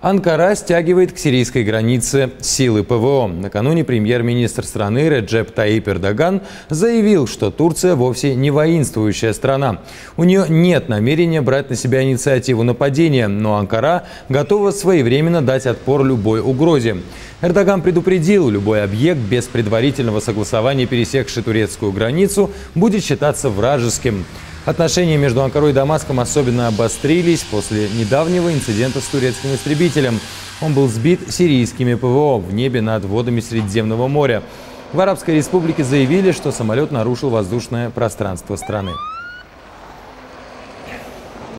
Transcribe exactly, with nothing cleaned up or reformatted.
Анкара стягивает к сирийской границе силы ПВО. Накануне премьер-министр страны Реджеп Таyyip Эрдоган заявил, что Турция вовсе не воинствующая страна. У нее нет намерения брать на себя инициативу нападения, но Анкара готова своевременно дать отпор любой угрозе. Эрдоган предупредил, любой объект без предварительного согласования, пересекший турецкую границу, будет считаться вражеским. Отношения между Анкарой и Дамаском особенно обострились после недавнего инцидента с турецким истребителем. Он был сбит сирийскими ПВО в небе над водами Средиземного моря. В Арабской Республике заявили, что самолет нарушил воздушное пространство страны.